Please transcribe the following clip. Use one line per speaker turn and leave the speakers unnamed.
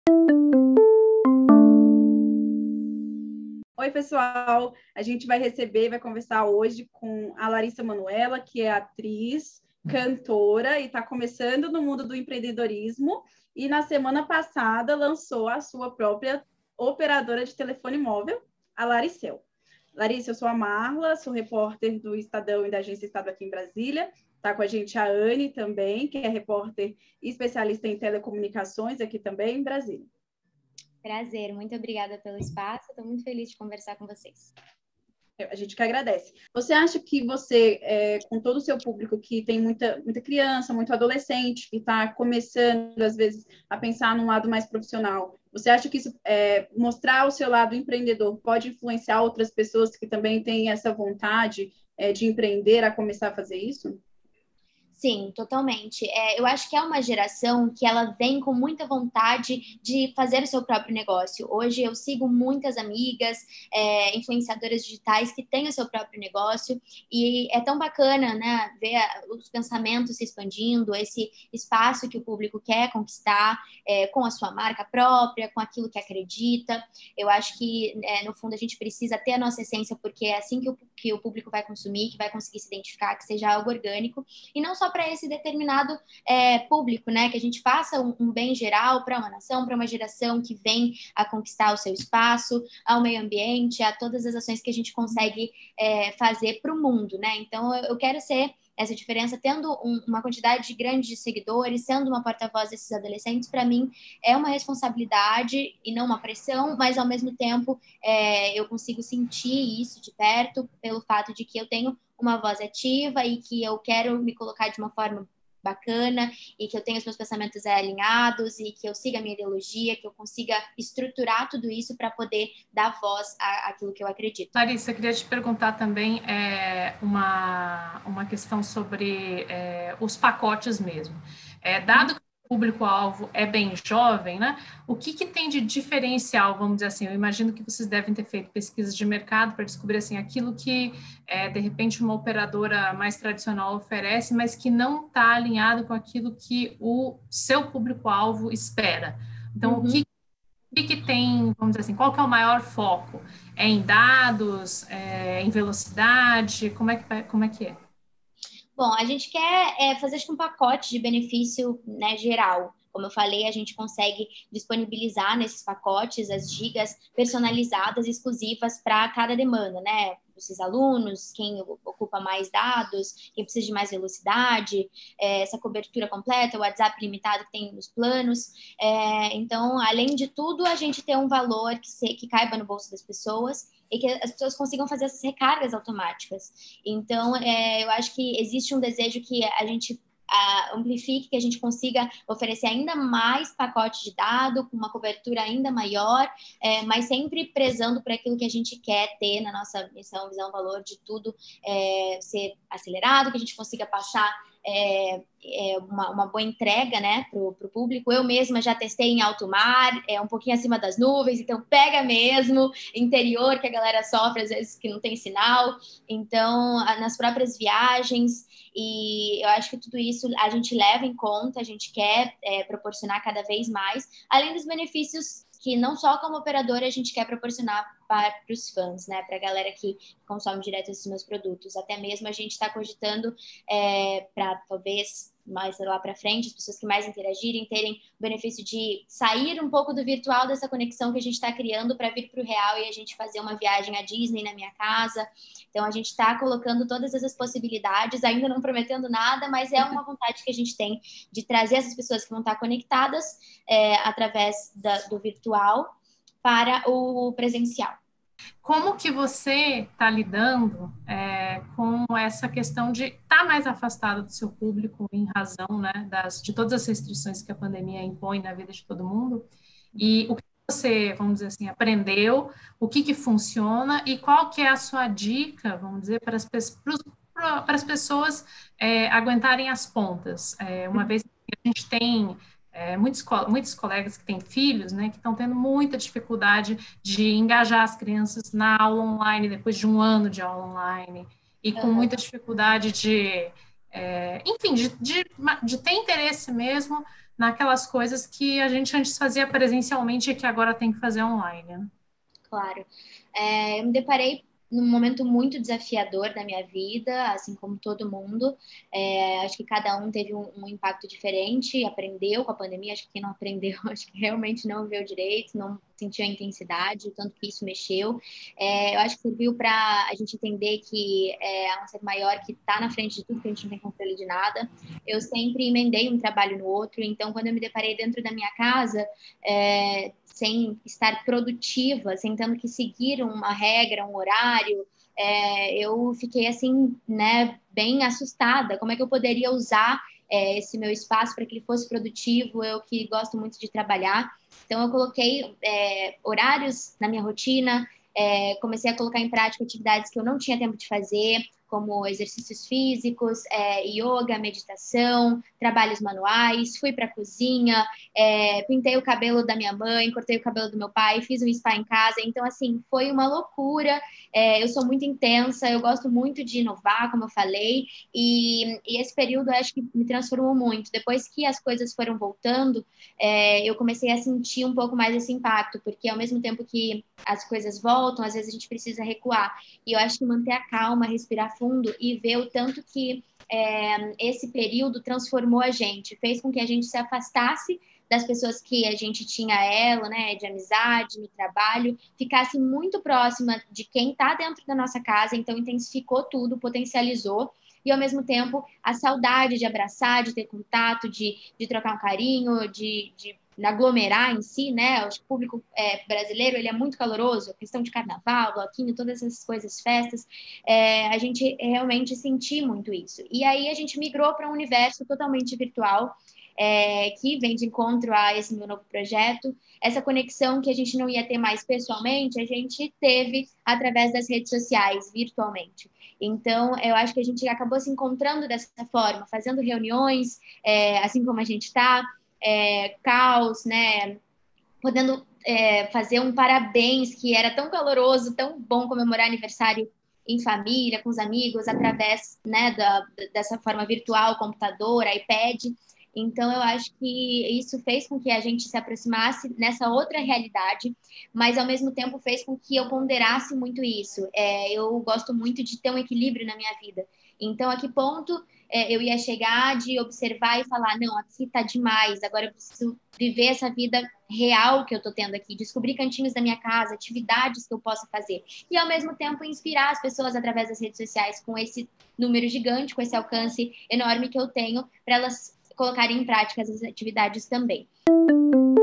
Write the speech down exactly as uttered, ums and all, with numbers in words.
Oi, pessoal! A gente vai receber, vai conversar hoje com a Larissa Manoela, que é atriz, cantora e está começando no mundo do empreendedorismo. E na semana passada lançou a sua própria operadora de telefone móvel, a Laricel. Larissa, eu sou a Marla, sou repórter do Estadão e da Agência Estado aqui em Brasília. Está com a gente a Anne também, que é repórter e especialista em telecomunicações aqui também em Brasília.
Prazer, muito obrigada pelo espaço, estou muito feliz de conversar com vocês.
A gente que agradece. Você acha que você, é, com todo o seu público, que tem muita, muita criança, muito adolescente, que está começando, às vezes, a pensar num lado mais profissional, você acha que isso, é, mostrar o seu lado empreendedor pode influenciar outras pessoas que também têm essa vontade, é, de empreender a começar a fazer isso?
Sim, totalmente. É, eu acho que é uma geração que ela vem com muita vontade de fazer o seu próprio negócio. Hoje eu sigo muitas amigas, é, influenciadoras digitais que têm o seu próprio negócio e é tão bacana, né, ver os pensamentos se expandindo, esse espaço que o público quer conquistar, é, com a sua marca própria, com aquilo que acredita. Eu acho que, é, no fundo, a gente precisa ter a nossa essência, porque é assim que o, que o público vai consumir, que vai conseguir se identificar, que seja algo orgânico, e não só para esse determinado é, público, né? Que a gente faça um, um bem geral para uma nação, para uma geração que vem a conquistar o seu espaço, ao meio ambiente, a todas as ações que a gente consegue é, fazer para o mundo, né? Então, eu, eu quero ser essa diferença, tendo um, uma quantidade grande de seguidores, sendo uma porta-voz desses adolescentes, para mim é uma responsabilidade e não uma pressão, mas ao mesmo tempo é, eu consigo sentir isso de perto pelo fato de que eu tenho uma voz ativa e que eu quero me colocar de uma forma bacana e que eu tenha os meus pensamentos alinhados e que eu siga a minha ideologia, que eu consiga estruturar tudo isso para poder dar voz à, àquilo que eu acredito.
Larissa, eu queria te perguntar também é, uma, uma questão sobre é, os pacotes mesmo. É, dado que o público-alvo é bem jovem, né? O que, que tem de diferencial, vamos dizer assim? Eu imagino que vocês devem ter feito pesquisas de mercado para descobrir assim, aquilo que, é, de repente, uma operadora mais tradicional oferece, mas que não está alinhado com aquilo que o seu público-alvo espera. Então, uhum. o que O que, que tem, vamos dizer assim, qual que é o maior foco? É em dados, é em velocidade? Como é que, como é, que é?
Bom, a gente quer é, fazer acho que um pacote de benefício, né, geral. Como eu falei, a gente consegue disponibilizar nesses pacotes as gigas personalizadas, exclusivas para cada demanda, né? Esses alunos, quem ocupa mais dados, quem precisa de mais velocidade, é, essa cobertura completa, o WhatsApp limitado que tem nos planos. É, então, além de tudo, a gente tem um valor que, se, que caiba no bolso das pessoas e que as pessoas consigam fazer essas recargas automáticas. Então, é, eu acho que existe um desejo que a gente Uh, amplifique, que a gente consiga oferecer ainda mais pacote de dado, com uma cobertura ainda maior, é, mas sempre prezando por aquilo que a gente quer ter na nossa missão, visão, valor de tudo é, ser acelerado, que a gente consiga passar é, é uma, uma boa entrega, né, para o público. Eu mesma já testei em alto mar, é um pouquinho acima das nuvens, então pega mesmo, interior que a galera sofre às vezes que não tem sinal, então nas próprias viagens, e eu acho que tudo isso a gente leva em conta, a gente quer é, proporcionar cada vez mais, além dos benefícios que não só como operadora a gente quer proporcionar para os fãs, né, para a galera que consome direto esses meus produtos. Até mesmo a gente está cogitando é, para talvez mais lá para frente, as pessoas que mais interagirem terem o benefício de sair um pouco do virtual dessa conexão que a gente está criando para vir para o real e a gente fazer uma viagem à Disney na minha casa. Então a gente está colocando todas essas possibilidades, ainda não prometendo nada, mas é uma vontade que a gente tem de trazer essas pessoas que vão estar conectadas é, através da, do virtual para o presencial.
Como que você está lidando é, com essa questão de estar tá mais afastado do seu público em razão, né, das, de todas as restrições que a pandemia impõe na vida de todo mundo? E o que você, vamos dizer assim, aprendeu, o que que funciona e qual que é a sua dica, vamos dizer, para as, para as pessoas é, aguentarem as pontas? É, uma vez que a gente tem... É, muitos, muitos colegas que têm filhos, né, que estão tendo muita dificuldade de engajar as crianças na aula online, depois de um ano de aula online, e com muita dificuldade de, é, enfim, de, de, de ter interesse mesmo naquelas coisas que a gente antes fazia presencialmente e que agora tem que fazer online, né?
Claro. É, eu me deparei num momento muito desafiador da minha vida, assim como todo mundo. É, acho que cada um teve um, um impacto diferente, aprendeu com a pandemia. Acho que quem não aprendeu, acho que realmente não viu direito, não sentiu a intensidade, o tanto que isso mexeu. É, eu acho que serviu para a gente entender que é um ser maior que está na frente de tudo, que a gente não tem controle de nada. Eu sempre emendei um trabalho no outro, então quando eu me deparei dentro da minha casa, é, sem estar produtiva, sem tendo que seguir uma regra, um horário, é, eu fiquei assim, né, bem assustada. Como é que eu poderia usar é, esse meu espaço para que ele fosse produtivo? Eu que gosto muito de trabalhar. Então, eu coloquei é, horários na minha rotina, é, comecei a colocar em prática atividades que eu não tinha tempo de fazer, como exercícios físicos, é, yoga, meditação, trabalhos manuais, fui para a cozinha, é, pintei o cabelo da minha mãe, cortei o cabelo do meu pai, fiz um spa em casa. Então, assim, foi uma loucura. É, eu sou muito intensa, eu gosto muito de inovar, como eu falei, e, e esse período eu acho que me transformou muito. Depois que as coisas foram voltando, é, eu comecei a sentir um pouco mais esse impacto, porque ao mesmo tempo que as coisas voltam, às vezes a gente precisa recuar. E eu acho que manter a calma, respirar fundo e ver o tanto que é, esse período transformou a gente, fez com que a gente se afastasse das pessoas que a gente tinha ela, né, de amizade, no trabalho, ficasse muito próxima de quem está dentro da nossa casa, então intensificou tudo, potencializou, e ao mesmo tempo a saudade de abraçar, de ter contato, de, de trocar um carinho, de, de aglomerar em si, né? O público é, brasileiro, ele é muito caloroso, a questão de carnaval, bloquinho, todas essas coisas, festas, é, a gente realmente sentiu muito isso. E aí a gente migrou para um universo totalmente virtual, é, que vem de encontro a esse meu novo projeto. Essa conexão que a gente não ia ter mais pessoalmente, a gente teve através das redes sociais, virtualmente. Então, eu acho que a gente acabou se encontrando dessa forma, fazendo reuniões, é, assim como a gente está, é, caos, né? Podendo é, fazer um parabéns, que era tão caloroso, tão bom comemorar aniversário em família, com os amigos, através, né, da, dessa forma virtual, computador, iPad. Então, eu acho que isso fez com que a gente se aproximasse nessa outra realidade, mas, ao mesmo tempo, fez com que eu ponderasse muito isso. É, eu gosto muito de ter um equilíbrio na minha vida. Então, a que ponto é, eu ia chegar de observar e falar, não, aqui tá demais, agora eu preciso viver essa vida real que eu tô tendo aqui, descobrir cantinhos da minha casa, atividades que eu possa fazer. E, ao mesmo tempo, inspirar as pessoas através das redes sociais com esse número gigante, com esse alcance enorme que eu tenho, para elas colocarem em prática as atividades também.